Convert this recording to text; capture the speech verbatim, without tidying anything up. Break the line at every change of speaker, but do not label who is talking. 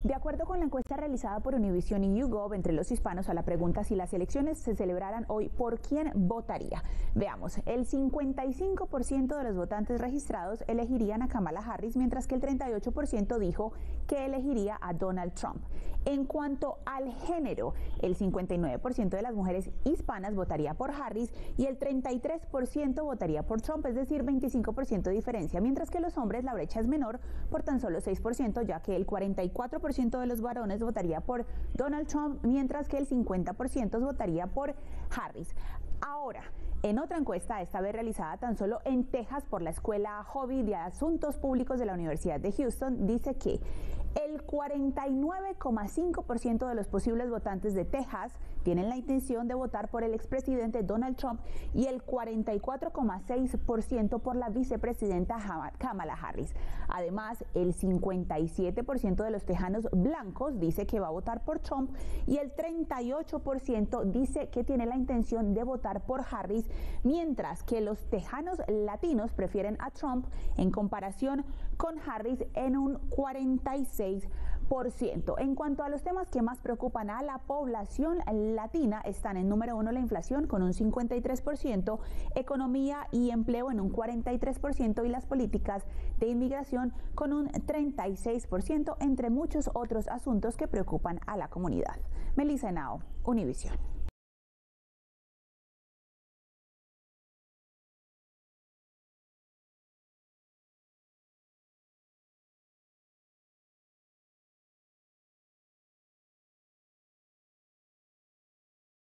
De acuerdo con la encuesta realizada por Univision y YouGov entre los hispanos a la pregunta si las elecciones se celebraran hoy, ¿por quién votaría? Veamos, el cincuenta y cinco por ciento de los votantes registrados elegirían a Kamala Harris, mientras que el treinta y ocho por ciento dijo que elegiría a Donald Trump. En cuanto al género, el cincuenta y nueve por ciento de las mujeres hispanas votaría por Harris y el treinta y tres por ciento votaría por Trump, es decir, veinticinco por ciento de diferencia, mientras que los hombres la brecha es menor por tan solo seis por ciento, ya que el cuarenta y cuatro por ciento de los varones votaría por Donald Trump, mientras que el cincuenta por ciento votaría por Harris. Ahora, en otra encuesta, esta vez realizada tan solo en Texas por la Escuela Hobby de Asuntos Públicos de la Universidad de Houston, dice que el cuarenta y nueve coma cinco por ciento de los posibles votantes de Texas tienen la intención de votar por el expresidente Donald Trump y el cuarenta y cuatro coma seis por ciento por la vicepresidenta Kamala Harris. Además, el cincuenta y siete por ciento de los tejanos blancos dice que va a votar por Trump y el treinta y ocho por ciento dice que tiene la intención de votar por Harris, mientras que los tejanos latinos prefieren a Trump en comparación con Harris en un cuarenta y seis por ciento. En cuanto a los temas que más preocupan a la población latina, están en número uno la inflación con un cincuenta y tres por ciento, economía y empleo en un cuarenta y tres por ciento y las políticas de inmigración con un treinta y seis por ciento, entre muchos otros asuntos que preocupan a la comunidad. Melissa Henao, Univision.